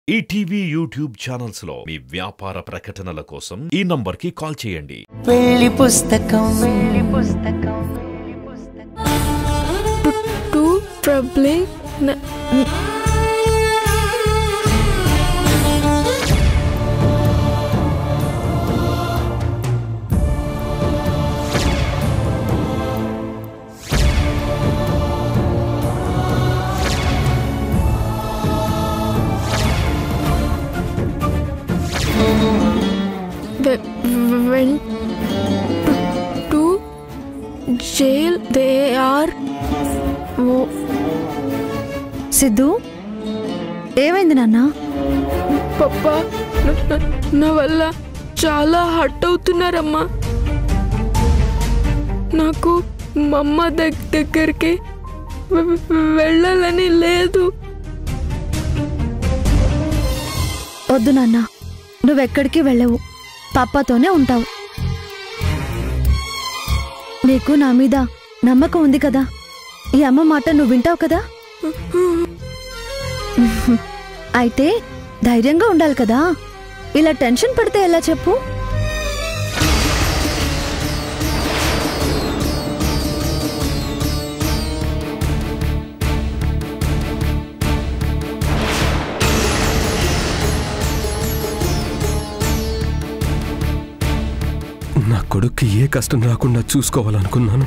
ETV YouTube channels లో మీ వ్యాపార ప్రకటనల కోసం ఈ నంబర్ కి కాల్ చేయండి. పెళ్లి పుస్తకం to troubling went to jail. They are Siddhu ఏమైంది నాన్న? పప్పా నా వల్ల చాలా హర్ట్ అవుతున్నారమ్మా. నాకు మమ్మ దగ్గరికి వెళ్ళాలని లేదు. వద్దు నాన్న, నువ్వెక్కడికి వెళ్ళవు, పాపాతోనే ఉంటావు. నీకు నా మీద నమ్మకం ఉంది కదా, ఈ అమ్మ మాట నువ్వు వింటావు కదా. అయితే ధైర్యంగా ఉండాలి కదా. ఇలా టెన్షన్ పడితే ఎలా చెప్పు? నా కొడుక్కి ఏ కష్టం రాకుండా చూసుకోవాలనుకున్నాను,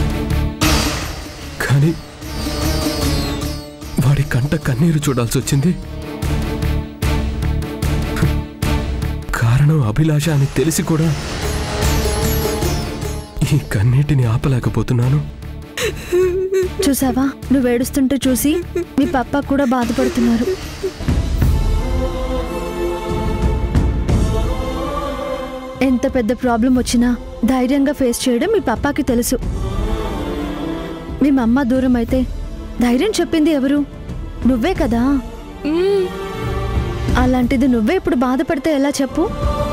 కానీ వాడి కంట కన్నీరు చూడాల్సి వచ్చింది. కారణం అభిలాష అని తెలిసి కూడా ఈ కన్నీటిని ఆపలేకపోతున్నాను. చూసావా, నువ్వు ఏడుస్తుంటే చూసి మీ పప్ప కూడా బాధపడుతున్నారు. ఎంత పెద్ద ప్రాబ్లం వచ్చినా ధైర్యంగా ఫేస్ చేయడం మీ పప్పాకి తెలుసు. మీ మమ్మ దూరం అయితే ధైర్యం చెప్పింది ఎవరు? నువ్వే కదా. అలాంటిది నువ్వే ఇప్పుడు బాధపడితే ఎలా చెప్పు?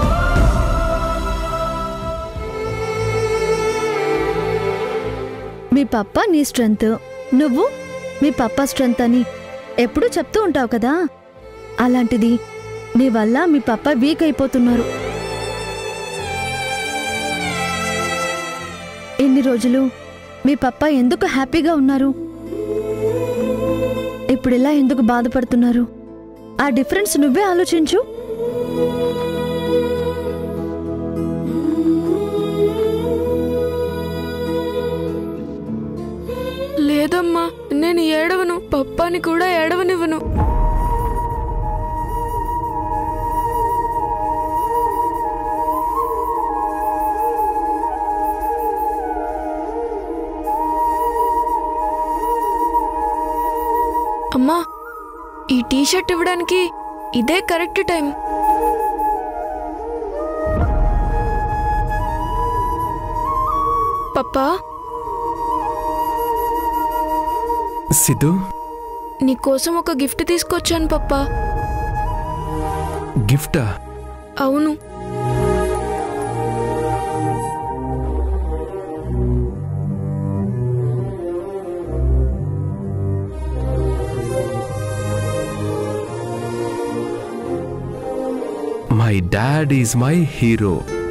మీ పప్ప నీ స్ట్రెంగ్త్, నువ్వు మీ పప్ప స్ట్రెంగ్త్ అని ఎప్పుడూ చెప్తూ ఉంటావు కదా. అలాంటిది నీ వల్ల మీ పప్ప వీక్ అయిపోతున్నారు. ఇన్ని రోజులు మీ పప్ప ఎందుకు హ్యాపీగా ఉన్నారు, ఇప్పుడిలా ఎందుకు బాధపడుతున్నారు? ఆ డిఫరెన్స్ నువ్వే ఆలోచించు. లేదమ్మా, నేను ఏడవను, పప్పాని కూడా ఏడవనివ్వను. అమ్మా, ఈ టీషర్ట్ ఇవ్వడానికి ఇదే కరెక్ట్ టైం. పప్పా, సిద్ధు, నీకోసం ఒక గిఫ్ట్ తీసుకొచ్చాను పప్పా. గిఫ్టా? అవును. My dad is my hero.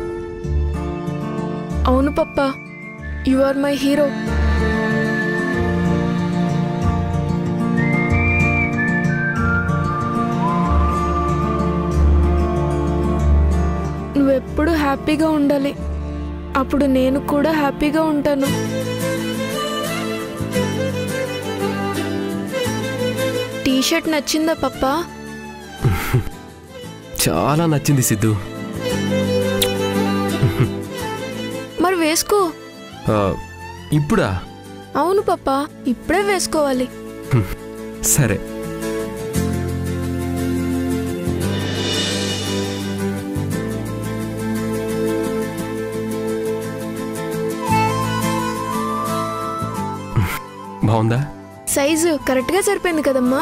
అవును పప్పా, యు ఆర్ మై హీరో. నువ్వెప్పుడు హ్యాపీగా ఉండాలి, అప్పుడు నేను కూడా హ్యాపీగా ఉంటాను. టీషర్ట్ నచ్చిందా పప్పా? చాలా నచ్చింది సిద్ధు. మరి వేసుకో. ఇప్పుడా? అవును పప్పా, ఇప్పుడే వేసుకోవాలి. సరే. బాగుందా? సైజు కరెక్ట్గా సరిపోయింది కదమ్మా.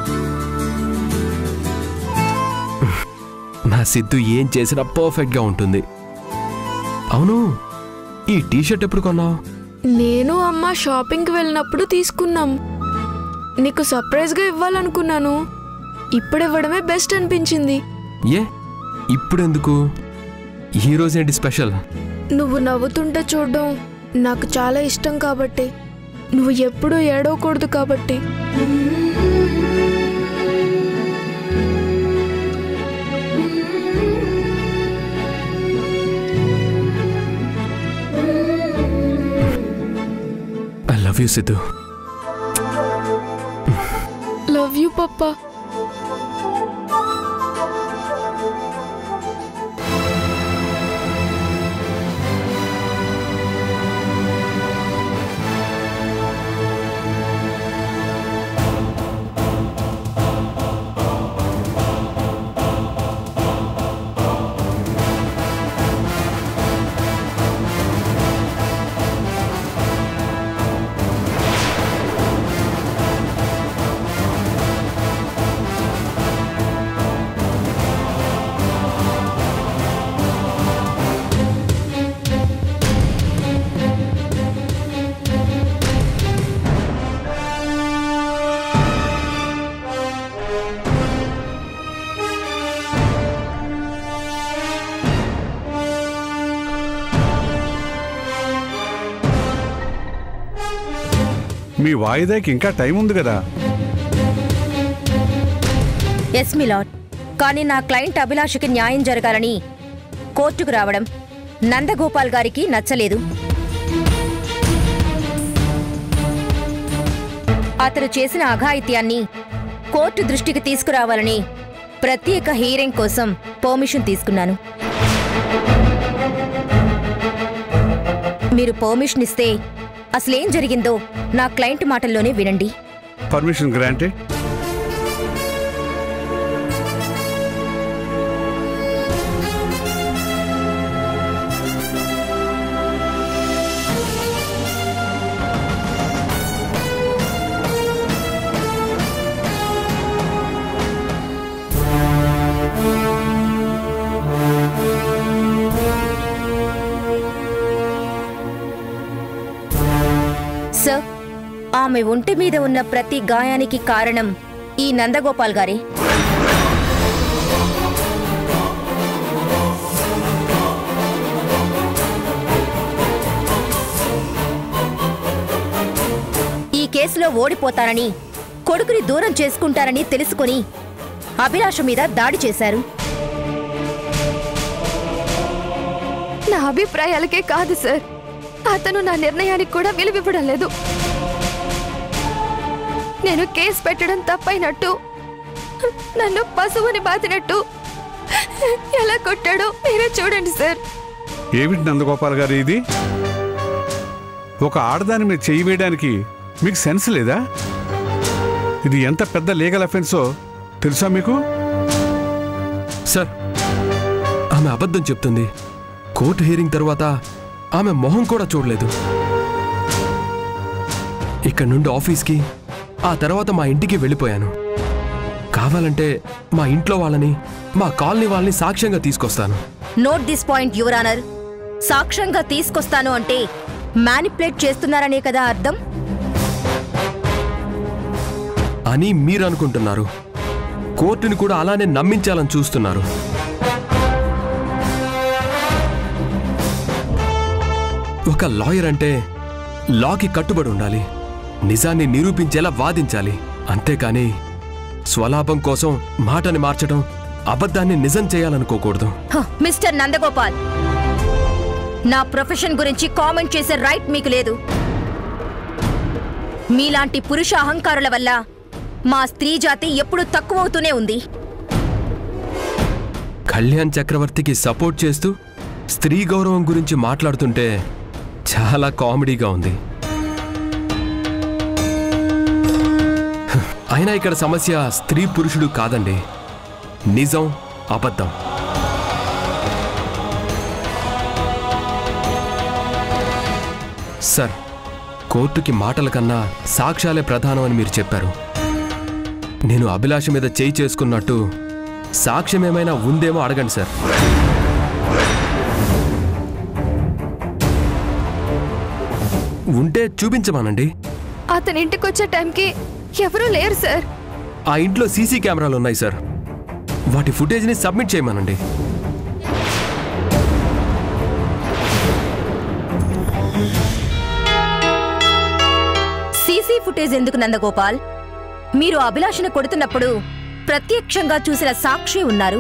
నా సిద్ధు ఏం చేసినా పర్ఫెక్ట్గా ఉంటుంది. అవును, ఈ టీషర్ట్ ఎప్పుడు కొన్నావు? నేను అమ్మ షాపింగ్కి వెళ్ళినప్పుడు తీసుకున్నాం. నీకు సర్ప్రైజ్గా ఇవ్వాలనుకున్నాను, ఇప్పుడివ్వడమే బెస్ట్ అనిపించింది. ఏ ఇప్పుడెందుకు? ఈరోజేంటి స్పెషల్? నువ్వు నవ్వుతుంటే చూడడం నాకు చాలా ఇష్టం కాబట్టి, నువ్వు ఎప్పుడూ ఏడవకూడదు కాబట్టి. I love you Siddhu. Love you పప్పా. మీ వాయిదాకి ఇంకా టైం ఉంది కదా? ఎస్ మిలాడ్, కానీ నా క్లయింట్ అభిలాషకి న్యాయం జరగాలని కోర్టుకు రావడం నందగోపాల్ గారికి నచ్చలేదు. అతను చేసిన అఘాయిత్యాన్ని కోర్టు దృష్టికి తీసుకురావాలని ప్రత్యేక హీరింగ్ కోసం పర్మిషన్ తీసుకున్నాను. మీరు పర్మిషన్ ఇస్తే అసలేం జరిగిందో నా క్లయింట్ మాటల్లోనే వినండి. Permission granted. సార్, ఆమె ఒంటి మీద ఉన్న ప్రతి గాయానికి కారణం ఈ నందగోపాల్ గారే. ఈ కేసులో ఓడిపోతానని, కొడుకుని దూరం చేసుకుంటారని తెలుసుకుని అభిలాష మీద దాడి చేశారు. నా అభిప్రాయాలకే కాదు సార్, అతను నా నిర్ణయానికి కూడా విలువివ్వడం లేదు. నేను కేసు పెట్టడం తప్పైనట్టు, నన్ను పశువుని బాతినట్టు ఎలా కొట్టాడో మీరే చూడండి సార్. ఏమిటి నందగోపాల్ గారు ఇది? ఒక ఆడదాని మీద చెయ్యి వేయడానికి మీకు సెన్స్ లేదా? ఇది ఎంత పెద్ద లీగల్ అఫెన్సో తెలుసా మీకు? సార్, ఆమె అబద్ధం చెప్తుంది. కోర్టు హీరింగ్ తర్వాత ఆమె మొహం కూడా చూడలేదు. ఇక్కడ నుండి ఆఫీస్కి, ఆ తర్వాత మా ఇంటికి వెళ్ళిపోయాను. కావాలంటే మా ఇంట్లో వాళ్ళని, మా కాలనీ వాళ్ళని సాక్ష్యంగా తీసుకొస్తాను. Note this point your honour. సాక్ష్యంగా తీసుకొస్తాను అంటే మ్యానిపులేట్ చేస్తున్నారనే కదా అర్థం? అని మీరు అనుకుంటున్నారు. కోర్టుని కూడా అలానే నమ్మించాలని చూస్తున్నారు. ఒక లాయర్ అంటే లాకి కట్టుబడి ఉండాలి, నిజాన్ని నిరూపించేలా వాదించాలి. అంతేకాని స్వలాభం కోసం మాటని మార్చడం, అబద్ధాన్ని నిజం చేయాలనుకోకూడదు. మిస్టర్ నందగోపాల్, నా ప్రొఫెషన్ గురించి కామెంట్ చేసే రైట్ మీకు లేదు. మీలాంటి పురుష అహంకారుల వల్ల మా స్త్రీ జాతి ఎప్పుడూ తక్కువవుతూనే ఉంది. కళ్యాణ్ చక్రవర్తికి సపోర్ట్ చేస్తూ స్త్రీ గౌరవం గురించి మాట్లాడుతుంటే చాలా కామెడీగా ఉంది. అయినా ఇక్కడ సమస్య స్త్రీ పురుషుడు కాదండి, నిజం అబద్ధం. సార్, కోర్టుకి మాటల కన్నా సాక్ష్యాలే ప్రధానం అని మీరు చెప్పారు. నేను అభిలాష మీద చేయి చేసుకున్నట్టు సాక్ష్యం ఏమైనా ఉందేమో అడగండి సార్. ఉంటే చూపించమానండి. అతని ఇంటికి వచ్చే టైంకి ఎవరూ లేరు సార్. ఆ ఇంట్లో సీసీ కెమెరాలు ఉన్నాయి సార్. వాటి ఫుటేజ్ని సబ్మిట్ చేయమనండి. సీసీ ఫుటేజ్ ఎందుకు నందగోపాల్? మీరు అభిలాషను కొడుతున్నప్పుడు ప్రత్యక్షంగా చూసిన సాక్షి ఉన్నారు.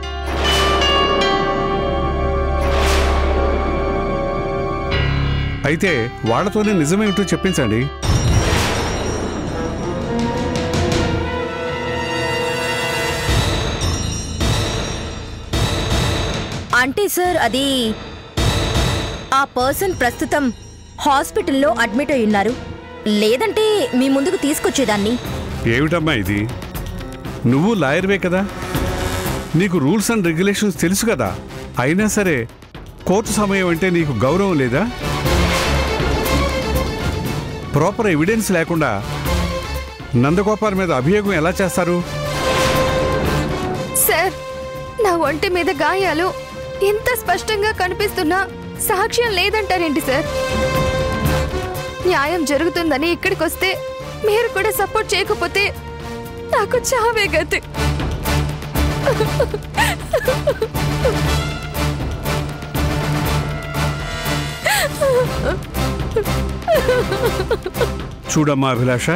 అయితే వాళ్ళతోనే నిజమేమిటో చెప్పించండి. అంటే సార్ అది ఆ పర్సన్ ప్రస్తుతం హాస్పిటల్లో అడ్మిట్ అయి ఉన్నారు. లేదంటే మీ ముందుకు తీసుకొచ్చేదాన్ని. ఏమిటమ్మా ఇది? నువ్వు లాయర్వే కదా, నీకు రూల్స్ అండ్ రెగ్యులేషన్స్ తెలుసు కదా. అయినా సరే కోర్టు సమయం అంటే నీకు గౌరవం లేదా? ప్రాపర్ ఎవిడెన్స్ లేకుండా నందగోపాల్ మీద అభియోగం ఎలా చేస్తారు? సార్, నా ఒంటి మీద గాయాలు ఎంత స్పష్టంగా కనిపిస్తున్నా సాక్ష్యం లేదంటారేంటి సార్? న్యాయం జరుగుతుందని ఇక్కడికి వస్తే మీరు కూడా సపోర్ట్ చేయకపోతే నాకు చావే గతి. చూడమ్మా అభిలాష,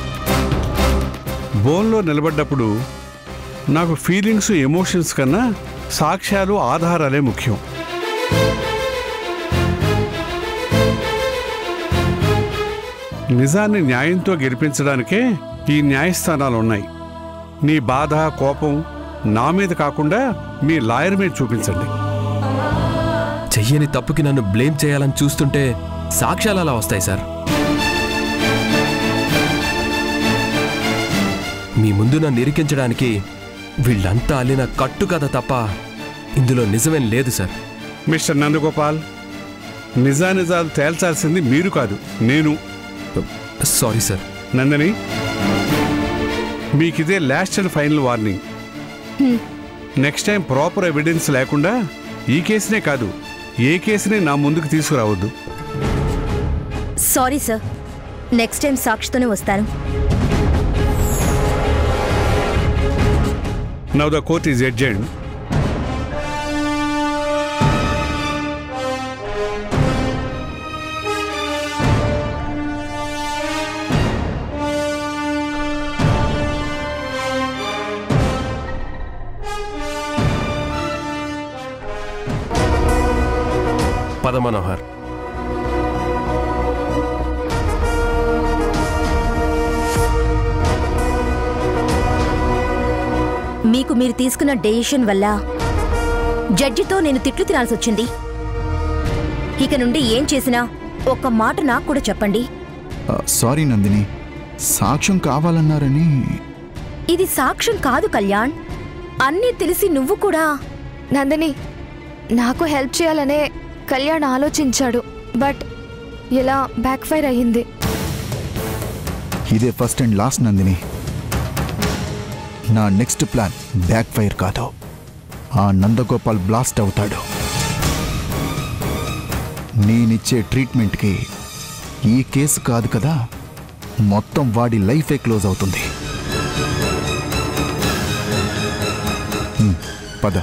బోన్లో నిలబడ్డప్పుడు నాకు ఫీలింగ్స్ ఎమోషన్స్ కన్నా సాక్ష్యాలు ఆధారాలే ముఖ్యం. నిజాన్ని న్యాయంతో గెలిపించడానికే ఈ న్యాయస్థానాలు ఉన్నాయి. నీ బాధ కోపం నా మీద కాకుండా మీ లాయర్ మీద చూపించండి. చెయ్యని తప్పుకి నన్ను బ్లేమ్ చేయాలని చూస్తుంటే సాక్ష్యాలు అలా వస్తాయి సార్. మీ ముందు నన్ను ఇరికించడానికి వీళ్ళంతా అల్లిన కట్టు కథ తప్ప ఇందులో నిజమేం లేదు సార్. మిస్టర్ నందగోపాల్, నిజానిజాలు తేల్చాల్సింది మీరు కాదు, నేను. Sorry sir. నందని, మీకిదే last and final warning. Next time proper evidence లేకుండా ఈ కేసునే కాదు ఏ కేసునే నా ముందుకు తీసుకురావద్దు. సారీ సార్, నెక్స్ట్ టైం సాక్షితోనే వస్తాను. Now the court is adjourned. పద మనోహర్. మీకు మీరు తీసుకున్న డెసిషన్ వల్ల జడ్జితో నేను తిట్లు తినాల్సి వచ్చింది. ఇక నుండి ఏం చేసినా ఒక్క మాట నాకు కూడా చెప్పండి. సారీ నందిని, సాక్ష్యం కావాలన్నారని. ఇది సాక్ష్యం కాదు కళ్యాణ్, అన్నీ తెలిసి నువ్వు కూడా. నందిని, నాకు హెల్ప్ చేయాలనే కళ్యాణ్ ఆలోచించాడు, బట్ ఇలా బ్యాక్ ఫైర్ అయ్యింది. ఇదే ఫస్ట్ అండ్ లాస్ట్ నందిని. నా నెక్స్ట్ ప్లాన్ బ్యాక్ ఫైర్ కాదు, ఆ నందగోపాల్ బ్లాస్ట్ అవుతాడు. నేనిచ్చే ట్రీట్మెంట్కి ఈ కేసు కాదు కదా, మొత్తం వాడి లైఫే క్లోజ్ అవుతుంది. పద.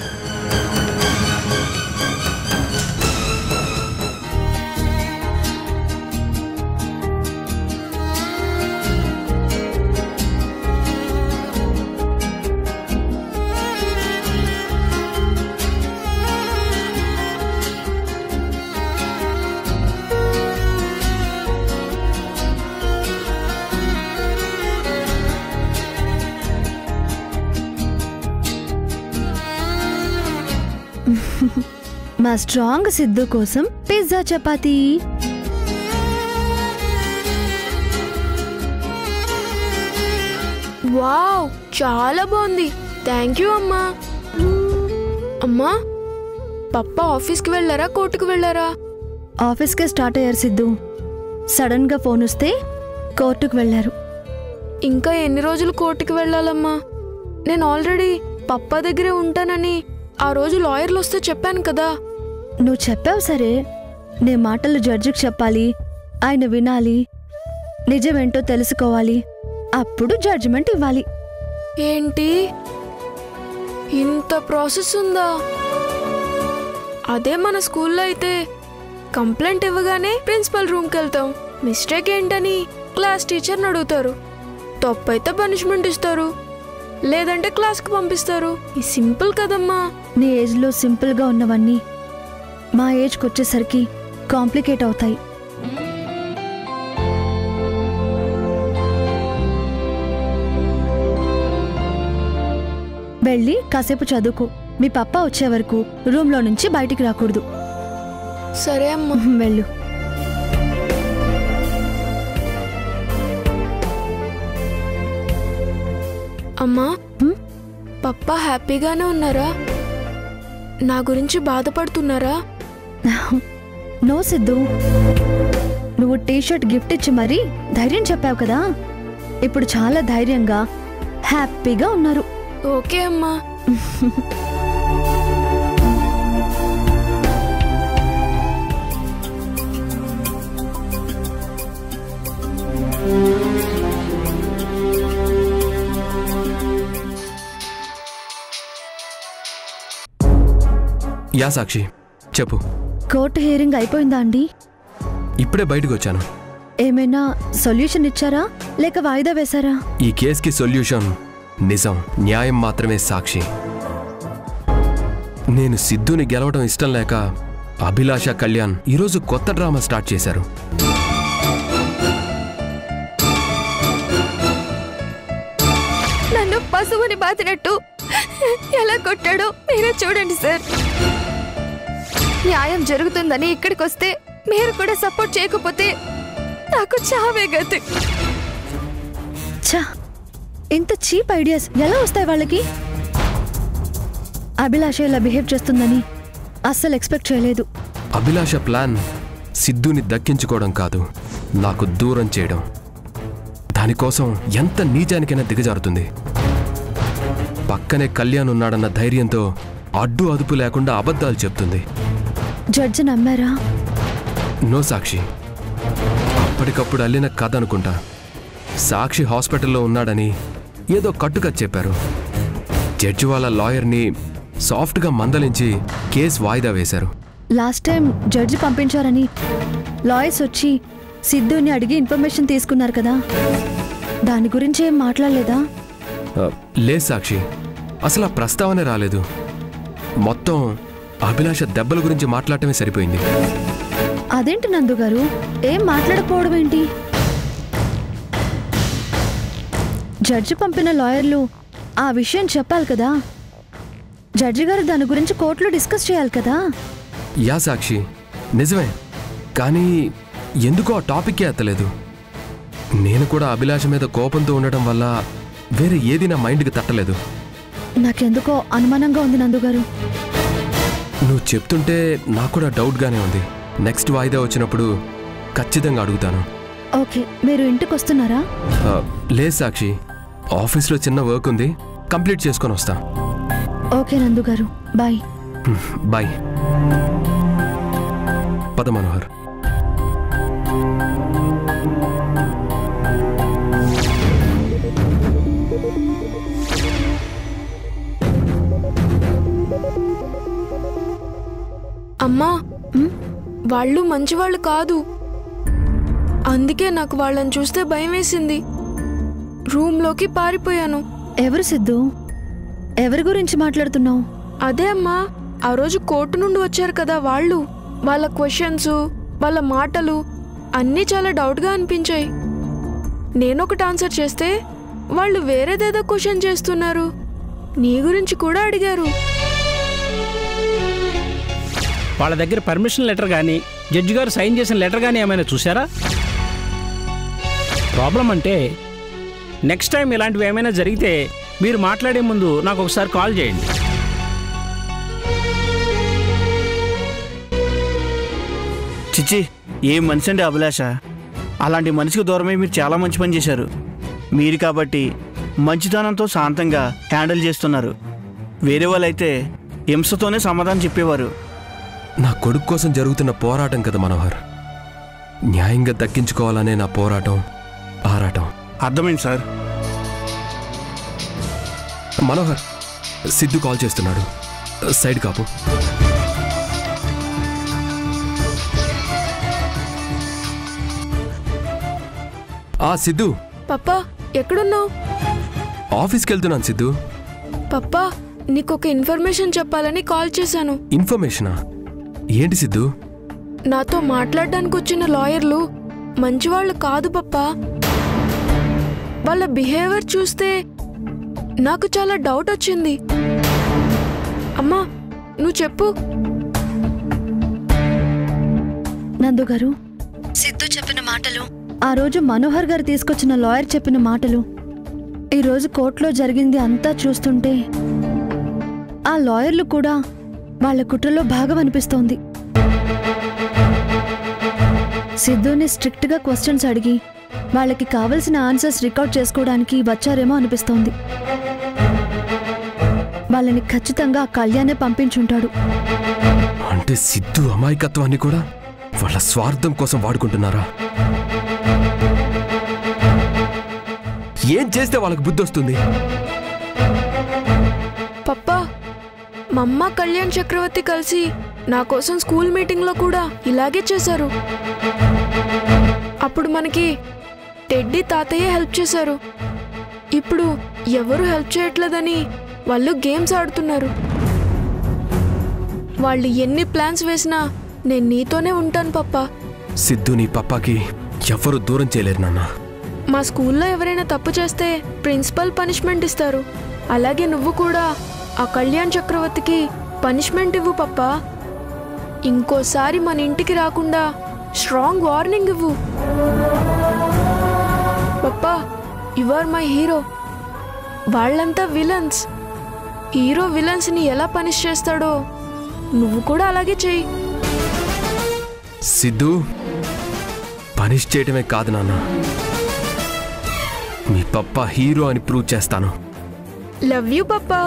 మా స్ట్రాంగ్ సిద్ధు కోసం పిజ్జా చపాతీ. వావ్, చాలా బాగుంది. థ్యాంక్ యూ అమ్మా. అమ్మా, పప్ప ఆఫీస్కి వెళ్ళారా కోర్టుకు వెళ్ళారా? ఆఫీస్కే స్టార్ట్ అయ్యారు సిద్ధు. సడన్ గా ఫోన్ వస్తే కోర్టుకు వెళ్ళారు. ఇంకా ఎన్ని రోజులు కోర్టుకు వెళ్ళాలమ్మా? నేను ఆల్రెడీ పప్ప దగ్గరే ఉంటానని ఆ రోజు లాయర్లు వస్తే చెప్పాను కదా. నువ్వు చెప్పావు సరే, నీ మాటలు జడ్జికి చెప్పాలి, ఆయన వినాలి, నిజమేంటో తెలుసుకోవాలి, అప్పుడు జడ్జిమెంట్ ఇవ్వాలి. ఏంటి, ఇంత ప్రాసెస్ ఉందా? అదే మన స్కూల్లో అయితే కంప్లైంట్ ఇవ్వగానే ప్రిన్సిపల్ రూమ్కి వెళ్తాం. మిస్టేక్ ఏంటని క్లాస్ టీచర్ని అడుగుతారు. తప్పు అయితే పనిష్మెంట్ ఇస్తారు, లేదంటే క్లాస్కి పంపిస్తారు. ఇది సింపుల్ కదమ్మా. నీ ఏజ్లో సింపుల్గా ఉన్నవన్నీ మా ఏజ్కి వచ్చేసరికి కాంప్లికేట్ అవుతాయి. వెళ్ళి కాసేపు చదువుకో. మీ పప్ప వచ్చే వరకు రూమ్లో నుంచి బయటికి రాకూడదు. సరే అమ్మా. వెళ్ళు. అమ్మా, పప్ప హ్యాపీగానే ఉన్నారా? నా గురించి బాధపడుతున్నారా? నో సిద్ధు, నువ్వు టీషర్ట్ గిఫ్ట్ ఇచ్చి మరీ ధైర్యం చెప్పావు కదా, ఇప్పుడు చాలా ధైర్యంగా హ్యాపీగా ఉన్నారు. ఓకే అమ్మా. యా సాక్షి, చెప్పు. కోర్టు హియరింగ్ అయిపోయిందా అండి? ఇప్పుడే బయటకు వచ్చాను. ఏమైనా సొల్యూషన్ ఇచ్చారా లేక వాయిదా వేశారా? ఈ కేసుకి సొల్యూషన్ నిజం, న్యాయం మాత్రమే సాక్షి. నేను సిద్ధుని గెలవడం ఇష్టం లేక అభిలాష, కళ్యాణ్ ఈరోజు కొత్త డ్రామా స్టార్ట్ చేశారు. నన్ను పశువుని బాతినట్టు ఎలా కొట్టాడో మీరే చూడండి సార్. న్యాయం జరుగుతుందని ఇక్కడికి వస్తే మీరు కూడా సపోర్ట్ చేయకపోతే నాకు చావే గతి. ఛా, ఇంత చీప్ ఐడియాస్ ఎలా వస్తాయి వాళ్ళకి? అభిలాష ఇలా బిహేవ్ చేస్తుందని అస్సలు ఎక్స్పెక్ట్ చేయలేదు. అభిలాష ప్లాన్ సిద్ధుని దక్కించుకోవడం కాదు, నాకు దూరం చేయడం. దానికోసం ఎంత నీచానికైనా దిగజారుతుంది. పక్కనే కళ్యాణ్ ఉన్నాడన్న ధైర్యంతో అడ్డు అదుపు లేకుండా అబద్ధాలు చెప్తుంది. జడ్జి నమ్మారా? నో సాక్షి, అప్పటికప్పుడు అల్లిన కథ అనుకుంటా. సాక్షి హాస్పిటల్లో ఉన్నాడని ఏదో కట్టుకథ చెప్పారు. జడ్జి వాళ్ళ లాయర్ని సాఫ్ట్గా మందలించి కేసు వాయిదా వేశారు. లాస్ట్ టైం జడ్జి పంపించారని లాయర్స్ వచ్చి సిద్ధుని అడిగి ఇన్ఫర్మేషన్ తీసుకున్నారు కదా, దాని గురించి ఏం మాట్లాడలేదా? లేదు సాక్షి, అసలు ఆ ప్రస్తావనే రాలేదు. మొత్తం అభిలాష దెబ్బల గురించి మాట్లాడటమే సరిపోయింది. అదేంటి నందు గారు, ఏం మాట్లాడకపోవడం ఏంటి? జడ్జి పంపిన లాయర్లు ఆ విషయం చెప్పాలి కదా. జడ్జి గారు దాని గురించి కోర్టులో డిస్కస్ చేయాలి కదా. యా సాక్షి, నిజమే. కానీ ఎందుకో ఆ టాపిక్కే ఎత్తలేదు. నేను కూడా అభిలాష మీద కోపంతో ఉండటం వల్ల వేరే ఏది నా మైండ్కి తట్టలేదు. నాకెందుకో అనుమానంగా ఉంది నందు గారు. నువ్వు చెప్తుంటే నాకు కూడా డౌట్గానే ఉంది. నెక్స్ట్ వాయిదా వచ్చినప్పుడు ఖచ్చితంగా అడుగుతాను. ఓకే, మీరు ఇంటికి వస్తున్నారా? లేదు సాక్షి, ఆఫీస్లో చిన్న వర్క్ ఉంది, కంప్లీట్ చేసుకొని వస్తా. ఓకే నందు గారు, బాయ్. బాయ్. పద మనోహర్. అమ్మా, వాళ్ళు మంచివాళ్ళు కాదు. అందుకే నాకు వాళ్ళని చూస్తే భయం వేసింది. రూమ్లోకి పారిపోయాను. ఎవరు సిద్ధు? ఎవరి గురించి మాట్లాడుతున్నావు? అదే అమ్మా, ఆ రోజు కోర్టు నుండి వచ్చారు కదా వాళ్ళు. వాళ్ళ క్వశ్చన్స్, వాళ్ళ మాటలు అన్నీ చాలా డౌట్గా అనిపించాయి. నేనొకటి ఆన్సర్ చేస్తే వాళ్ళు వేరేదేదో క్వశ్చన్ చేస్తున్నారు. నీ గురించి కూడా అడిగారు. వాళ్ళ దగ్గర పర్మిషన్ లెటర్ కానీ జడ్జి గారు సైన్ చేసిన లెటర్ కానీ ఏమైనా చూసారా? ప్రాబ్లం అంటే నెక్స్ట్ టైం ఇలాంటివి ఏమైనా జరిగితే మీరు మాట్లాడే ముందు నాకు ఒకసారి కాల్ చేయండి. చిచ్చి, ఏం మనిషి అండి అభిలాష. అలాంటి మనిషికి దూరమై మీరు చాలా మంచి పని చేశారు. మీరు కాబట్టి మంచితనంతో శాంతంగా హ్యాండిల్ చేస్తున్నారు. వేరే వాళ్ళైతే హింసతోనే సమాధానం చెప్పేవారు. నా కొడుకు కోసం జరుగుతున్న పోరాటం కదా మనోహర్. న్యాయంగా దక్కించుకోవాలనే నా పోరాటం, ఆరాటం. అర్థమైంది సార్. మనోహర్, సిద్ధు కాల్ చేస్తున్నాడు. సైడ్ కాపు. సిద్ధు. పప్పా ఎక్కడున్నావు? ఆఫీస్కి వెళ్తున్నాను సిద్ధు. పప్పా నీకొక ఇన్ఫర్మేషన్ చెప్పాలని కాల్ చేశాను. ఇన్ఫర్మేషనా? ఏంటి సిద్ధు? నాతో మాట్లాడడానికి వచ్చిన లాయర్లు మంచివాళ్ళు కాదు పప్పా. వాళ్ళ బిహేవియర్ చూస్తే నాకు చాలా డౌట్ వచ్చింది. అమ్మా నువ్వు చెప్పు. నందు గారు, సిద్ధు చెప్పిన మాటలు, ఆ రోజు మనోహర్ గారు తీసుకొచ్చిన లాయర్ చెప్పిన మాటలు, ఈరోజు కోర్టులో జరిగింది అంతా చూస్తుంటే ఆ లాయర్లు కూడా వాళ్ళ కుట్రలో భాగం అనిపిస్తోంది. సిద్ధుని స్ట్రిక్ట్గా క్వశ్చన్స్ అడిగి వాళ్ళకి కావలసిన ఆన్సర్స్ రికార్డ్ చేసుకోవడానికి వచ్చారేమో అనిపిస్తోంది. వాళ్ళని ఖచ్చితంగా కళ్యాణే పంపించుంటాడు. అంటే సిద్ధు అమాయకత్వాన్ని కూడా వాళ్ళ స్వార్థం కోసం వాడుకుంటున్నారా? ఏం చేస్తే వాళ్ళకి బుద్ధి వస్తుంది? పప్పా మా అమ్మ కళ్యాణ్ చక్రవర్తి కలిసి నా కోసం స్కూల్ మీటింగ్లో కూడా ఇలాగే చేశారు. అప్పుడు మనకి టెడ్డీ తాతయ్య హెల్ప్ చేశారు. ఇప్పుడు ఎవరు హెల్ప్ చేయట్లేదని వాళ్ళు గేమ్స్ ఆడుతున్నారు. వాళ్ళు ఎన్ని ప్లాన్స్ వేసినా నేను నీతోనే ఉంటాను పప్పా. సిద్ధు నీ పప్పాకి ఎవరు దూరం చేయలేరు నాన్న. మా స్కూల్లో ఎవరైనా తప్పు చేస్తే ప్రిన్సిపల్ పనిష్మెంట్ ఇస్తారు. అలాగే నువ్వు కూడా ఆ కళ్యాణ్ చక్రవర్తికి పనిష్మెంట్ ఇవ్వు పప్పా. ఇంకోసారి మన ఇంటికి రాకుండా స్ట్రాంగ్ వార్నింగ్ ఇవ్వు పప్పా. You are my hero. వాళ్ళంతా విలన్స్. హీరో విలన్స్ని ఎలా పనిష్ చేస్తాడో నువ్వు కూడా అలాగే చెయ్యి. సిద్ధు, పనిష్ చేయటమే కాదు నాన్న, మీ పప్పా హీరో అని ప్రూవ్ చేస్తాను. లవ్ యూ పప్పా.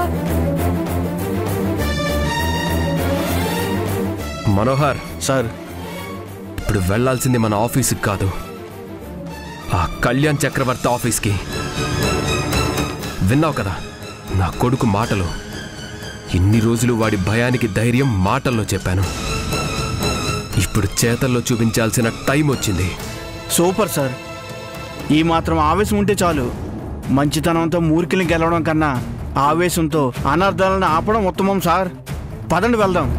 మనోహర్ సార్, ఇప్పుడు వెళ్లాల్సింది మన ఆఫీసుకి కాదు, ఆ కళ్యాణ్ చక్రవర్తి ఆఫీస్కి. విన్నావు కదా నా కొడుకు మాటలు. ఇన్ని రోజులు వాడి భయానికి ధైర్యం మాటల్లో చెప్పాను. ఇప్పుడు చేతల్లో చూపించాల్సిన టైం వచ్చింది. Super sir. ఈ మాత్రం ఆవేశం ఉంటే చాలు. మంచితనంతో మూర్ఖుల్ని గెలవడం కన్నా ఆవేశంతో అనర్థాలను ఆపడం ఉత్తమం సార్. పదండి వెళ్దాం.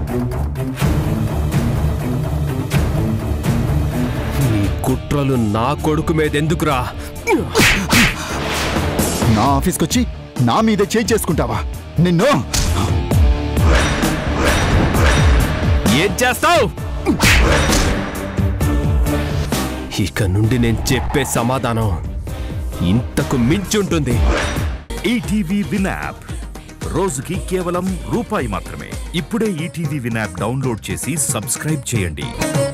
నీ కుట్రలు నా కొడుకు మీద ఎందుకురా? నా ఆఫీస్కి వచ్చి నా మీదే చేయి చేసుకుంటావా? నిన్ను ఏం చేస్తావు? ఇక నుండి నేను చెప్పే సమాధానం ఇంతకు మించి ఉంటుంది. ఈటీవీ విన్ యాప్ రోజుకి కేవలం రూపాయి మాత్రమే. ఇప్పుడే ఈటీవీ విన్ యాప్ డౌన్లోడ్ చేసి సబ్స్క్రైబ్ చేయండి.